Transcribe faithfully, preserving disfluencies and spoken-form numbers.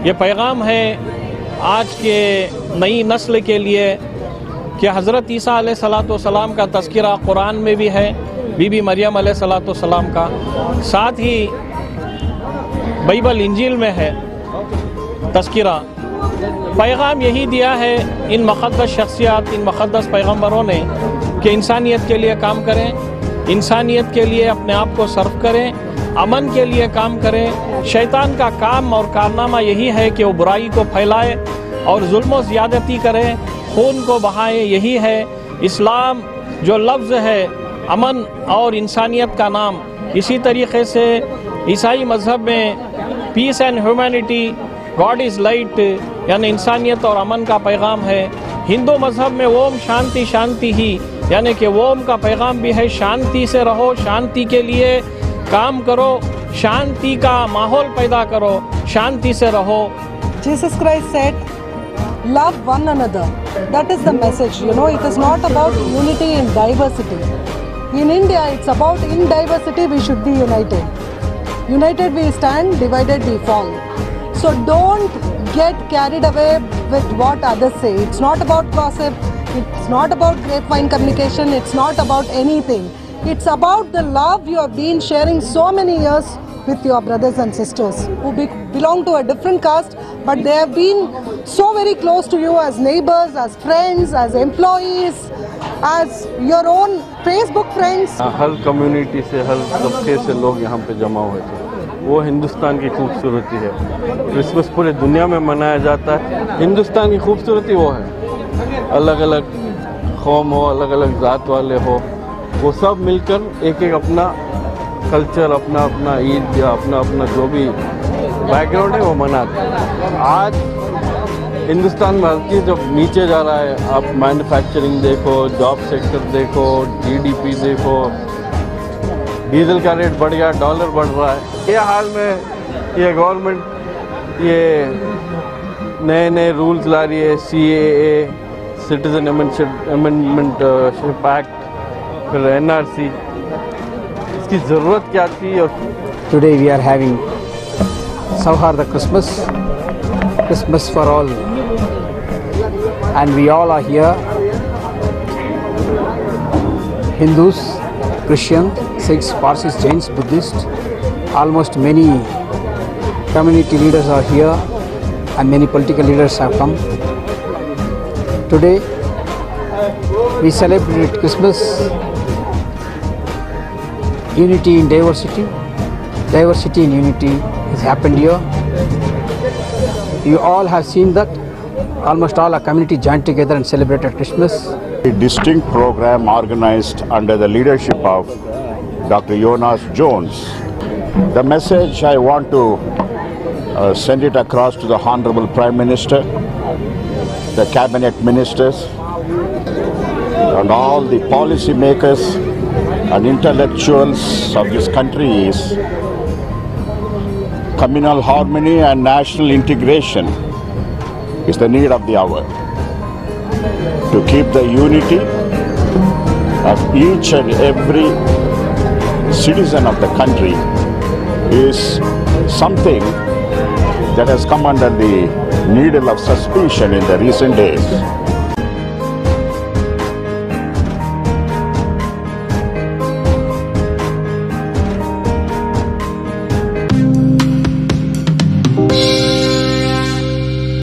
ये पैगाम है आज के नई नस्ल के लिए कि हज़रत ईसा अलैहिस्सलातु वस्सलाम का तज़किरा कुरान में भी है, बीबी मरियम अलैहिस्सलातु वस्सलाम का, साथ ही बाइबल इंजील में है तज़किरा। पैगाम यही दिया है इन मुक़द्दस शख्सियात, इन मुक़द्दस पैगम्बरों ने कि इंसानियत के लिए काम करें, इंसानियत के लिए अपने आप को सर्व करें, अमन के लिए काम करें। शैतान का काम और कारनामा यही है कि वो बुराई को फैलाए और जुल्म और ज़्यादती करे, खून को बहाए। यही है इस्लाम जो लफ्ज़ है अमन और इंसानियत का नाम। इसी तरीक़े से ईसाई मज़हब में peace and humanity, God is light, यानी इंसानियत और अमन का पैगाम है। हिंदू मज़हब में ओम शांति शांति ही, यानी कि ओम का पैगाम भी है शांति से रहो, शांति के लिए काम करो, शांति का माहौल पैदा करो, शांति से रहो। Jesus Christ said, love one another. That is the message. You know, it is not about unity in diversity. In India, it's about in diversity we should be united. United we stand, divided we fall. So don't get carried away with what others say. It's not about gossip. It's not about grapevine communication. It's not about anything. It's about the love you have been sharing so many years with your brothers and sisters who be belong to a different caste, but they have been so very close to you as neighbors, as friends, as employees, as your own Facebook friends. हर community से, हर तबके से लोग यहाँ पे जमा हुए थे। वो हिंदुस्तान की खूबसूरती है। क्रिसमस पूरी दुनिया में मनाया जाता है। हिंदुस्तान की खूबसूरती वो है, अलग अलग कौम हो, अलग अलग ज़ात वाले हो, वो सब मिलकर एक एक अपना कल्चर, अपना अपना ईद या अपना अपना जो भी बैकग्राउंड है वो मनाते हैं। आज हिंदुस्तान में हर चीज़ जब नीचे जा रहा है, आप मैन्युफैक्चरिंग देखो, जॉब सेक्टर देखो, जीडीपी देखो, डीजल का रेट बढ़ गया, डॉलर बढ़ रहा है। ये हाल में ये गवर्नमेंट ये नए नए रूल्स ला रही है, C A A, citizen amendment act, फिर एन आर सी, इसकी ज़रूरत क्या थी? Today we are having Sauharda Christmas, Christmas for all, and we all are here, Hindus, Christian, Sikhs, Parsis, Jains, Buddhists, almost many community leaders are here and many political leaders have come. Today we celebrate Christmas, unity in diversity, diversity in unity has happened here. You all have seen that almost all our community joined together and celebrated Christmas. A distinct program organized under the leadership of Doctor Jonas Jones. The message I want to uh, send it across to the Honorable Prime Minister, the Cabinet Ministers, and all the policy makers and intellectuals of this country is communal harmony and national integration is the need of the hour. To keep the unity of each and every citizen of the country is something that has come under the needle of suspicion in the recent days.